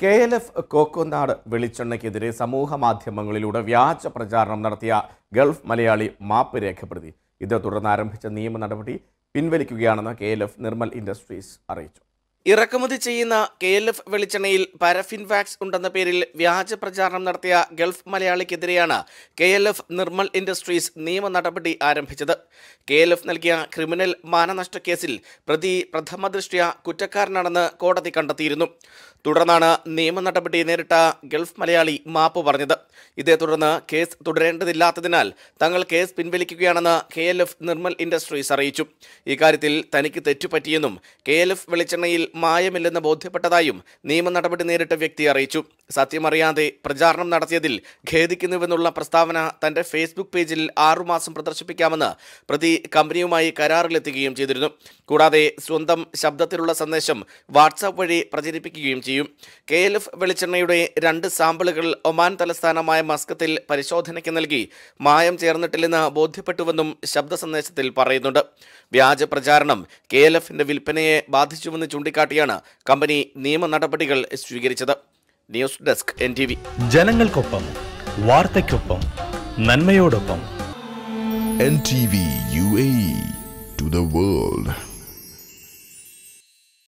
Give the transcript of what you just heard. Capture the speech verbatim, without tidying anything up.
K L F Coconad വെളിച്ചെണ്ണയ്ക്കെതിരെ സമൂഹ മാധ്യമങ്ങളിലൂടെ വ്യാജ പ്രചാരണം നടത്തിയ ഗൾഫ് മലയാളി മാപ്പ് രേഖപ്പെടുത്തി. ഇതേ തുടർന്ന് ആരംഭിച്ച നിയമ നടപടി പിൻവലിക്കുകയാണെന്ന് K L F Nirmal industries അറിയിച്ചു. ഇറക്കുമതി ചെയ്യുന്ന കെ എൽ എഫ് വെളിച്ചെണ്ണയിൽ പാരഫിൻ വാക്സ് ഉണ്ടെന്ന പേരിൽ വ്യാജ പ്രചാരണം നടത്തിയ ഗൾഫ് മലയാളിക്കെതിരെയാണ് K L F Nirmal industries നിയമ നടപടി ആരംഭിച്ചത്. കെ എൽ എഫ് നൽകിയ ക്രിമിനൽ മാനനഷ്ട കേസിൽ പ്രതി പ്രഥമ ദൃഷ്ട്യാ കുറ്റക്കാരനാണെന്ന് കോടതി കണ്ടെത്തിയിരുന്നു. തുടർന്നാണ് നിയമ നടപടി നേരിട്ട ഗൾഫ് മലയാളി മാപ്പ് പറഞ്ഞത്. ഇതേ തുടർന്ന് കേസ് തുടരേണ്ടതില്ലാത്തതിനാൽ തങ്ങൾ കേസ് പിൻവലിക്കുകയാണെന്ന് K L F Nirmal industries അറിയിച്ചു. ഇക്കാര്യത്തിൽ തനിക്ക് തെറ്റുപറ്റിയെന്നും കെ എൽ എഫ് വെളിച്ചെണ്ണയിൽ മായമില്ലെന്ന് ബോധ്യപ്പെട്ടതായും നിയമ നടപടി നേരിട്ട വ്യക്തി അറിയിച്ചു. സത്യമറിയാതെ പ്രചാരണം നടത്തിയതിൽ ഖേദിക്കുന്നുവെന്നുള്ള പ്രസ്താവന തന്റെ ഫേസ്ബുക്ക് പേജിൽ ആറുമാസം പ്രദർശിപ്പിക്കാമെന്ന് പ്രതി കമ്പനിയുമായി കരാറിലെത്തുകയും ചെയ്തിരുന്നു. കൂടാതെ സ്വന്തം ശബ്ദത്തിലുള്ള സന്ദേശം വാട്സാപ്പ് വഴി പ്രചരിപ്പിക്കുകയും ചെയ്യും. കെ എൽ എഫ് വെളിച്ചെണ്ണയുടെ രണ്ട് സാമ്പിളുകൾ ഒമാൻ തലസ്ഥാനമായ മസ്കത്തിൽ പരിശോധനയ്ക്ക് നൽകി മായം ചേർന്നിട്ടില്ലെന്ന് ബോധ്യപ്പെട്ടുവെന്നും ശബ്ദ സന്ദേശത്തിൽ പറയുന്നുണ്ട്. വ്യാജ പ്രചാരണം കെ എൽ എഫിന്റെ വിൽപ്പനയെ ബാധിച്ചുവെന്ന് ചൂണ്ടിക്കാട്ടിയാണ് കമ്പനി നിയമ നടപടികൾ സ്വീകരിച്ചത്. News desk N T V. ജനങ്ങൾക്കൊപ്പം വാർത്തയ്ക്കൊപ്പം നന്മയോടൊപ്പം. N T V U A E to the world.